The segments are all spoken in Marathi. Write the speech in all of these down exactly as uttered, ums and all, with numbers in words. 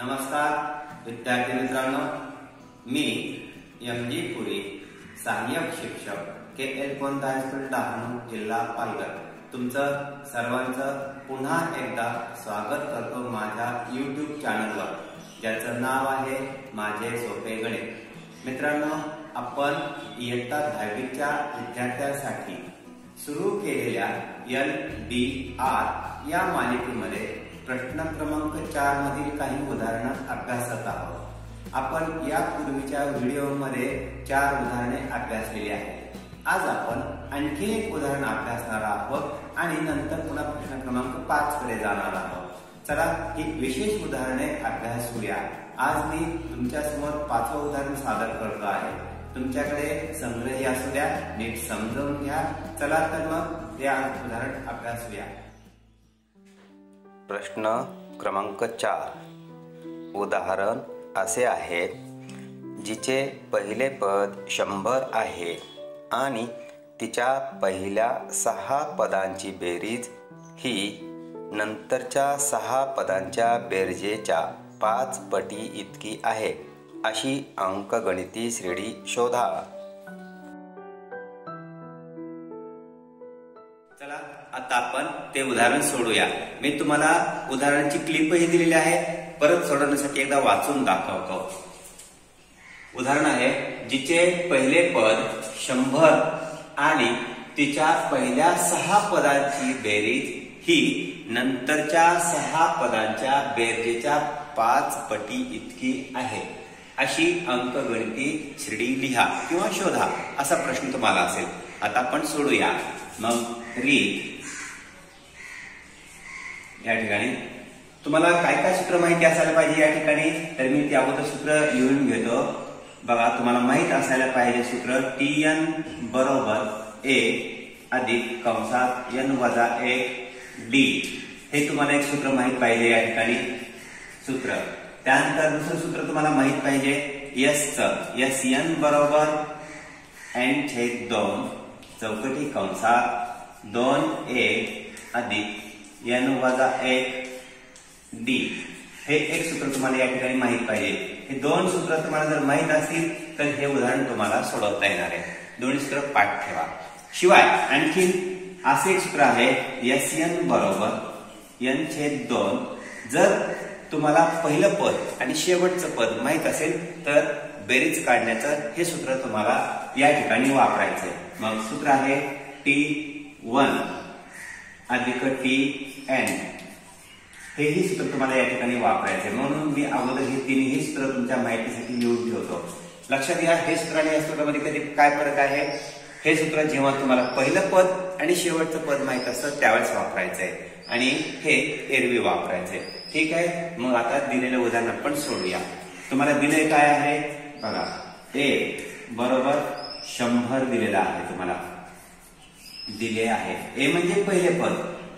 नमस्कार विद्यार्थी मित्रांनो, मी एम जी पुरी, सहाय्यक शिक्षक के एल कोणता हायस्कूल डहाणू, जिल्हा पालघर, तुमचं सर्वांचं पुन्हा एकदा स्वागत करतो माझ्या यूट्यूब चॅनलवर, ज्याचं नाव आहे माझे सोपे गणित। मित्रांनो, आपण इयत्ता दहावीच्या विद्यार्थ्यांसाठी सुरू केलेल्या एल डी आर या मालिकेमध्ये प्रश्न क्रमांक चार मधील काही उदाहरणं अभ्यासत आहोत। आपण या पूर्वीच्या व्हिडिओमध्ये चार उदाहरणे अभ्यासलेली आहेत। आज आपण आणखी एक उदाहरण अभ्यासणार आहोत आणि नंतर पुन्हा प्रश्न क्रमांक पाच कडे जाणार आहोत। चला ही विशेष उदाहरणे अभ्यासूया। आज मी तुमच्या समोर पाचवं उदाहरण सादर करतो आहे। तुमच्याकडे संग्रही असू द्या, नीट समजून घ्या। चला तर मग या उदाहरण अभ्यासूया। प्रश्न क्रमांक चार, उदाहरण असे आहे, जिचे पहिले पद शंभर आहे आणि तिच्या पहिल्या सहा पदांची बेरीज ही नंतरच्या सहा पदांच्या बेरजेच्या पाच पटी इतकी आहे, अशी अंकगणिती श्रेणी शोधा। चला आता आपण ते उदाहरण सोडूया। मी तुम्हाला उदाहरणाची क्लिपही दिलेली आहे, परत सोडवण्यासाठी एकदा वाचून दाखवतो। उदाहरण आहे, जिचे पहिले पद शंभर आणि तिच्या पहिल्या सहा पदांची बेरीज ही नंतरच्या सहा पदांच्या बेरजेच्या पाच पटी इतकी आहे, अशी अंकगणिती श्रेणी लिहा किंवा शोधा, असा प्रश्न तुम्हाला असेल। आता आपण सोडूया। मग रीत या ठिकाणी तुम्हाला काय काय सूत्र माहिती असायला पाहिजे या ठिकाणी, तर मी त्या अगोदर सूत्र लिहून घेतो। बघा, तुम्हाला माहित असायला पाहिजे सूत्र टी एन बरोबर एक अधिक कंसात एन वजा एक डी, हे तुम्हाला एक सूत्र माहित पाहिजे या ठिकाणी सूत्र। त्यानंतर दुसरं सूत्र तुम्हाला माहित पाहिजे एस च, एस एन बरोबर एन छेद दोन चौकटी कंसात दोन एक अधिक एन वजा एक डी, हे एक सूत्र तुम्हाला या ठिकाणी माहित पाहिजे। हे दोन सूत्र तुम्हाला जर माहित असतील तर हे उदाहरण तुम्हाला सोडवता येणार आहे। दोन्ही सूत्र पाठ ठेवा। शिवाय आणखी असे एक सूत्र आहे एस एन बरोबर एन छेद दोन। जर तुम्हाला पहिलं पद आणि शेवटचं पद माहित असेल तर बेरीज काढण्याचं हे सूत्र तुम्हाला या ठिकाणी वापरायचंय। मग सूत्र आहे टी वन अधिक टी एन, हेही सूत्र तुम्हाला या ठिकाणी वापरायचे। म्हणून मी अगोदर हे तिन्ही सूत्र तुमच्या माहितीसाठी लिहून ठेवतो। लक्षात घ्या, हे सूत्र आणि या सूत्रामध्ये कधी काय फरक आहे। हे सूत्र जेव्हा तुम्हाला पहिलं पद आणि शेवटचं पद माहित असतं त्यावेळेस वापरायचंय आणि हे एरवी वापरायचंय। ठीक आहे, मग आता दिलेलं उदाहरण आपण सोडूया। तुम्हाला दिले काय आहे बघा, ए बरोबर शंभर दिलेला आहे, तुम्हाला दिले आहे। ए म्हणजे पहिले पद,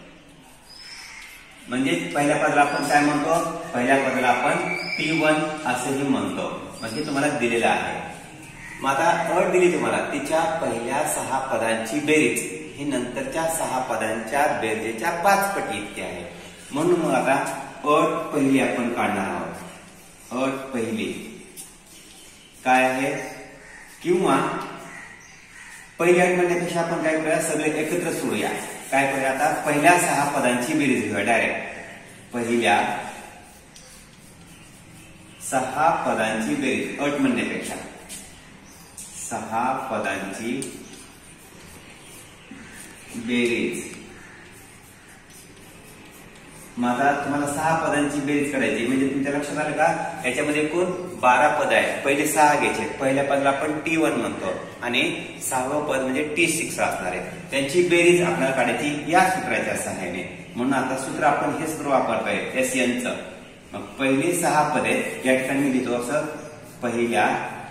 म्हणजे पहिल्या पदाला आपण काय म्हणतो, पहिल्या पदाला आपण टी वन असेही म्हणतो, म्हणजे तुम्हाला दिलेलं आहे। मग आता अट दिली तुम्हाला, तिच्या पहिल्या सहा पदांची बेरीज ही नंतरच्या सहा पदांच्या बेरजेच्या पाच पटी इतकी आहे। म्हणून मग आता अट पहिली आपण काढणार आहोत। अट पहिली काय आहे, किंवा पहिली अट म्हणण्यापेक्षा आपण काय करूया, सगळे एकत्र सोडूया। काय करूया, आता पहिल्या सहा पदांची बेरीज घेऊया डायरेक्ट। पहिल्या सहा पदांची बेरीज, अट म्हणण्यापेक्षा सहा पदांची बेरीज। मग आता तुम्हाला सहा पदांची बेरीज करायची, म्हणजे तुमच्या लक्षात आलं का, याच्यामध्ये एकूण बारा पद आहेत। पहिले सहा घ्यायचे, पहिल्या पदाला आपण टी वन म्हणतो आणि सहावं पद म्हणजे टी सिक्स असणार आहे। त्यांची बेरीज आपल्याला काढायची या सूत्राच्या सहाय्याने। म्हणून आता सूत्र आपण हे सूत्र वापरतोय एस एन च। मग पहिली सहा पदे या ठिकाणी मी लिहितो असं, पहिल्या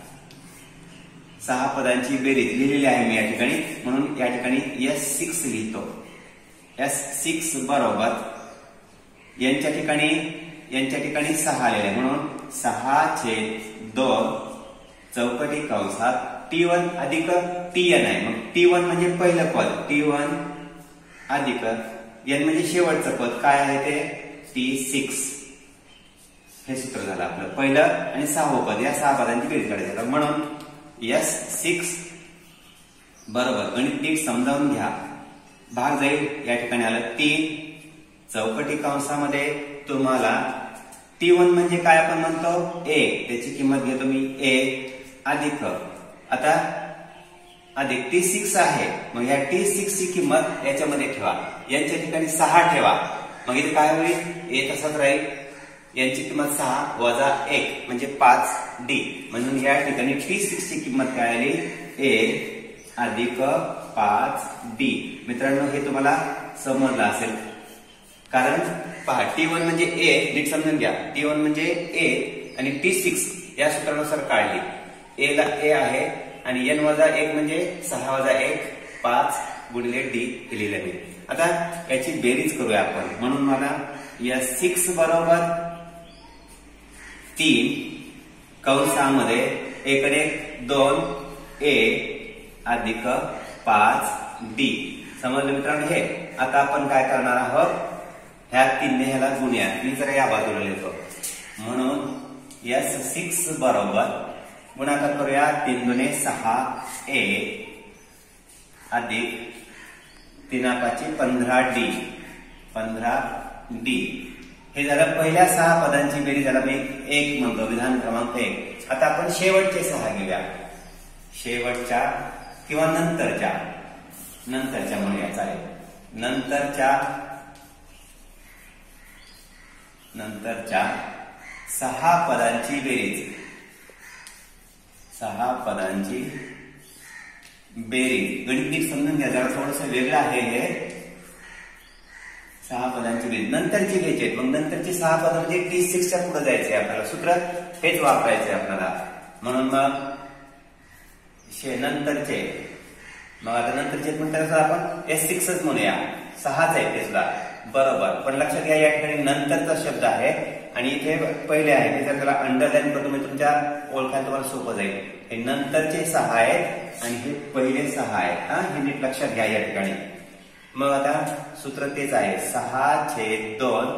सहा पदांची बेरीज लिहिलेली आहे मी या ठिकाणी, म्हणून या ठिकाणी एस सिक्स लिहितो। एस सिक्स बरोबर यांच्या ठिकाणी यांच्या ठिकाणी सहा आलेले आहे, म्हणून सहा छेद दोन चौकटी कंसात टी वन अधिक टी एन आहे। मग टी वन म्हणजे पहिलं पद, टी वन अधिक एन म्हणजे शेवटचं पद, काय आहे ते टी सिक्स। हे सूत्र झालं आपलं पहिलं आणि सहावं पद या सहा पदांची बेरीज काढायची. म्हणून एस सिक्स बरोबर गणित नीट समजावून घ्या. भाग जाईल या ठिकाणी आलं तीन चौकटी कंसामध्ये तुम्हाला टी वन म्हणजे काय आपण म्हणतो ए, त्याची किंमत घेतो मी ए अधिक आता अधिक टी सिक्स आहे. मग या टी सिक्स ची किंमत याच्यामध्ये ठेवा, यांच्या ठिकाणी सहा ठेवा. मग इथे काय होईल ए तसाच राहील, यांची किंमत सहा वजा एक म्हणजे पाच डी. म्हणून या ठिकाणी टी सिक्स ची किंमत काय आली ए अधिक पाच डी. मित्रांनो हे तुम्हाला समजलं असेल कारण पहा टी वन म्हणजे ए नीट समजून घ्या. टी वन म्हणजे ए आणि टी सिक्स या सूत्रानुसार काढली. ए ला ए आहे आणि एन वजा एक म्हणजे सहा वजा एक पाच गुणिले डी हे लिहिलं मी. आता याची बेरीज करूया आपण. म्हणून मला या सिक्स बरोबर तीन कंसामध्ये एकडे दोन ए अधिक पाच डी. समजलं मित्रांनो हे. आता आपण काय करणार आहोत ह्या तीनने ह्याला गुणूया. मी जरा या बाजूला लिहितो. म्हणून एस सिक्स बरोबर गुणाकार करूया तीन दुने सहा ए अधिक तीन पाची पंधरा डी पंधरा डी. हे झालं पहिल्या सहा पदांची बेरीज झाला मी एक म्हणतो विधान क्रमांक एक. आता आपण शेवटचे सहा घेऊया. शेवटच्या किंवा नंतरच्या नंतरच्या म्हणूया चालेल. नंतरच्या नंतरच्या सहा पदांची बेरीज सहा पदांची बेरीज गणित नीट समजून घ्या जरा थोडस वेगळं आहे हे. सहा पदांची बेरीज नंतरची घ्यायची. मग नंतरची सहा पद म्हणजे टी सिक्सच्या पुढे जायचंय आपल्याला. सूत्र हेच वापरायचंय आपल्याला. म्हणून मग शे नंतरचे मग आता नंतरचे म्हणतात आपण एस सिक्सच म्हणूया. सहाच आहे ते सुद्धा बरोबर. पण लक्षात घ्या या ठिकाणी नंतरचा शब्द आहे आणि इथे पहिले आहे. ते जर त्याला अंडरलाईन करतो मी तुमच्या ओळखायला तुम्हाला सोपं जाईल. हे नंतरचे सहा आहेत आणि हे पहिले सहा आहेत. हा हे नीट लक्षात घ्या या ठिकाणी. मग आता सूत्र तेच आहे सहा छेद दोन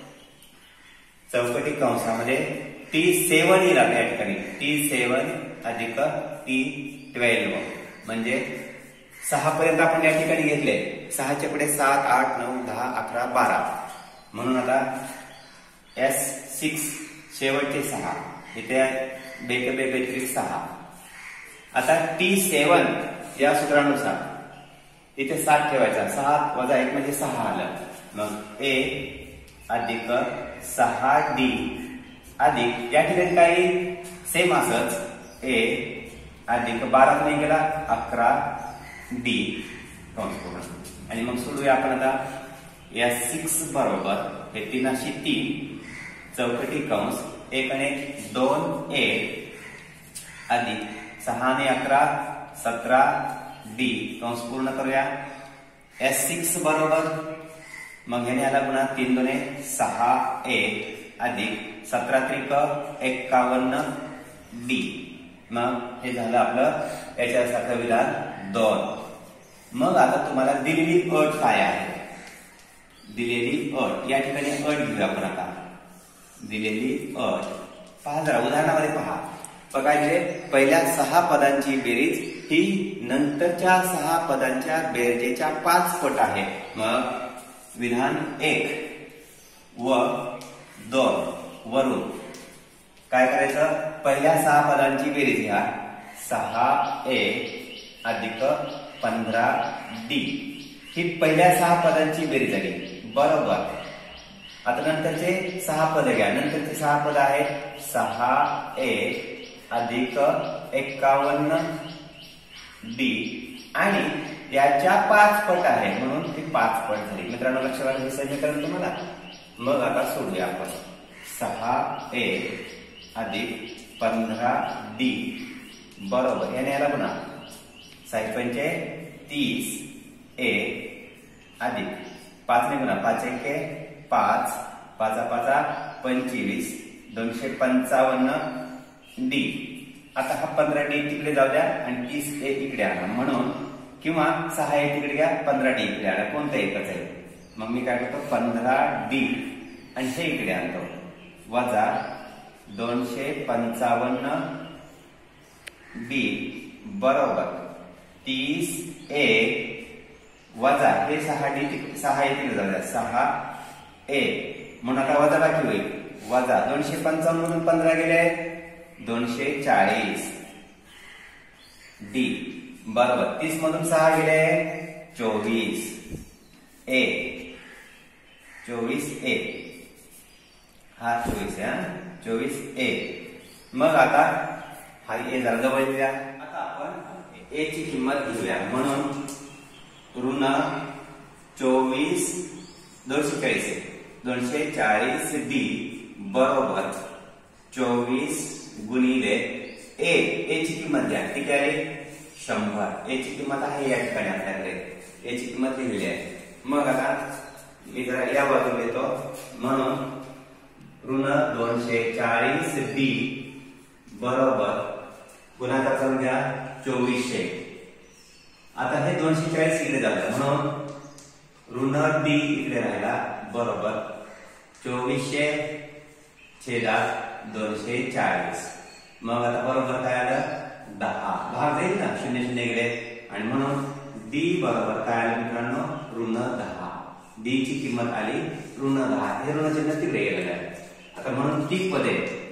चौकटी कंसामध्ये टी सेवन येईल या ठिकाणी. टी सेवन अधिक टी ट्वेल्व म्हणजे सहा पर्यंत आपण या ठिकाणी घेतले. सहाच्या पुढे सात आठ नऊ दहा अकरा बारा. म्हणून आता एस सिक्स शेवटचे सहा इथे बेके बे बेत्रीस सहा. आता टी सेवन या सूत्रानुसार इथे सात ठेवायचा. सात वजा एक म्हणजे सहा आलं. मग ए अधिक सहा डी अधिक या ठिकाणी काही सेम असच ए अधिक बारा नाही गेला अकरा डी कंस पूर्ण. आणि मग सोडूया आपण आता या सिक्स बरोबर हे तीनाशी तीन चौकटी कंस एक आणि दोन ए अधिक सहा आणि अकरा सतरा डी कंस पूर्ण करूया. एस सिक्स बरोबर मग ह्याने आला पुन्हा तीन दोने सहा ए अधिक सतरा त्रिक एक्कावन्न डी. मग हे झालं आपलं याच्यासारखं विधान दोन. मग आता तुम्हाला दिलेली अट काय आहे. दिलेली अट या ठिकाणी अट घेऊया आपण. आता दिलेली अट पहा जरा उदाहरणामध्ये पहा. बघा इथे पहिल्या सहा पदांची बेरीज ही नंतरच्या सहा पदांच्या बेरजेच्या पाच पट आहे. मग विधान एक व दोन वरून काय करायचं पहिल्या सहा पदांची बेरीज घ्या. सहा ए अधिक पंधरा डी ही पहिल्या सहा पदांची बेरीज झाली बरोबर. आता नंतरचे सहा पद घ्या. नंतरचे सहा पद आहेत सहा ए अधिक एक्कावन्न डी आणि याच्या पाच पट आहे म्हणून ती पाच पट झाली. मित्रांनो लक्षात आलं हे समीकरण तुम्हाला. मग आता सोडूया आपण. सहा ए अधिक पंधरा डी बरोबर याने याला पुन्हा साहेबांचे तीस ए अधिक पाच ने गुणा पाच एक पाच पाचा पाचा पंचवीस दोनशे पंचावन्न डी. आता हा पंधरा डी तिकडे जाऊ द्या आणि तीस ए इकडे आणा. म्हणून किंवा सहा ए तिकडे घ्या पंधरा डी इकडे आणा. कोणतं एकच आहे. मग मी काय करतो पंधरा डी आणि हे इकडे आणतो वजा दोनशे पंचावन्न बी बरोबर तीस ए वजा हे सहा डी सहा येतील जाऊया सहा ए म्हणून आता वजा बाकी होईल वजा दोनशे पंचावन्न मधून पंधरा गेले दोनशे चाळीस डी बरोबर तीस मधून सहा गेले चोवीस ए चोवीस ए हा चोवीस आहे चोवीस ए मग आता हा ए जरा जवळ येऊया आता आपण ए ची किंमत घेऊया म्हणून ऋण चोवीस दोनशे चाळीस दोनशे चाळीस डी बरोबर चोवीस गुणिले ए ए ची किंमत द्या किती आहे शंभर ए ची किंमत आहे या ठिकाणी आपल्याकडे ए ची किंमत लिहिली आहे मग आता मी जरा या बाजूला येतो म्हणून ऋण दोनशे चाळीस डी बरोबर गुणाकार करून घ्या चोवीसशे आता हे दोनशे चाळीस इकडे झालं म्हणून ऋण डी इकडे राहिला बरोबर चोवीसशे छेदात दोनशे चाळीस मग आता बरोबर काय आलं दहा भाग जाईल ना शून्य शून्य इकडे आणि म्हणून डी बरोबर काय आलं मित्रांनो ऋण दहा डी ची किंमत आली ऋण दहा हे ऋण चिन्ह तिकडे गेलेलं आहे आता म्हणून ती पदे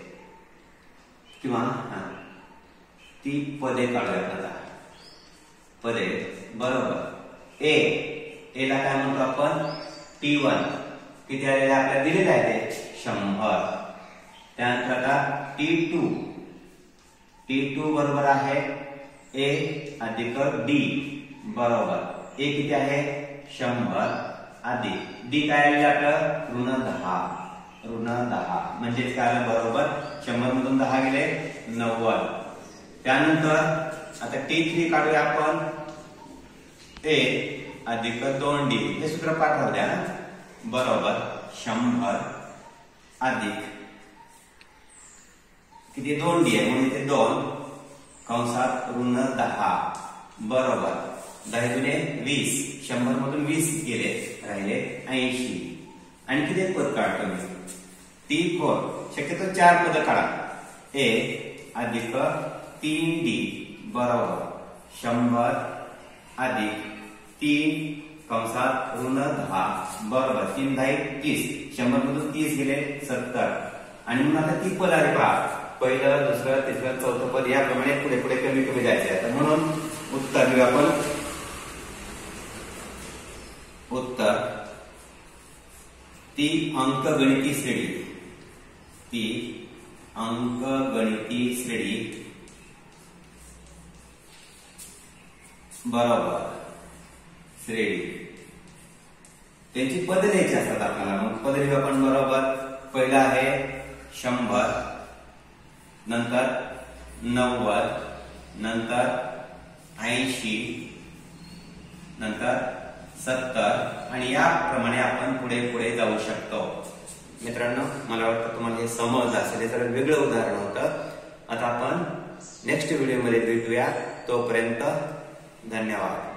किंवा ती पदे काढूया आता पदे बरोबर ए ए ला काय म्हणतो आपण टी वन किती आलेले आपल्याला दिलेले आहे ते शंभर त्यानंतर आता टी टू टी टू बरोबर आहे ए अधिक डी बरोबर ए किती आहे शंभर अधिक डी काय आलेलं आपलं ऋण दहा ऋण दहा म्हणजेच काय आलं बरोबर शंभर मधून दहा गेले नव्वद त्यानंतर आता टी थ्री काढूया आपण ए अधिक दोन डी हे सूत्र पाठवू द्या बरोबर शंभर अधिक किती दोन डी आहे म्हणून इथे दोन कंसात ऋण दहा बरोबर दहा गुणे वीस शंभर मधून वीस गेले राहिले ऐंशी आणि किती पद काढतो मी टी फोर शक्यतो चार पद काढा ए अधिक तीन डी बरोबर शंभर अधिक तीन कंसात ऋण दहा बरोबर तीन दहा तीस शंभर मधून तीस गेले सत्तर आणि म्हणून आता ती पद आली पहा पहिलं दुसरं तिसरं चौथं पद याप्रमाणे पुढे पुढे कमी कमी जायचे आता म्हणून उत्तर देऊ आपण उत्तर ती अंकगणिती श्रेणी ती अंकगणिती श्रेणी बरोबर श्रेणी त्यांची पद द्यायची असतात आपल्याला मग पद लिहू आपण बरोबर पहिला आहे शंभर नंतर नव्वद नंतर ऐंशी नंतर सत्तर आणि याप्रमाणे आपण पुढे पुढे जाऊ शकतो मित्रांनो मला वाटतं तुम्हाला हे समज असेल जरा वेगळं उदाहरण होतं आता आपण नेक्स्ट व्हिडिओ मध्ये भेटूया तोपर्यंत धन्यवाद.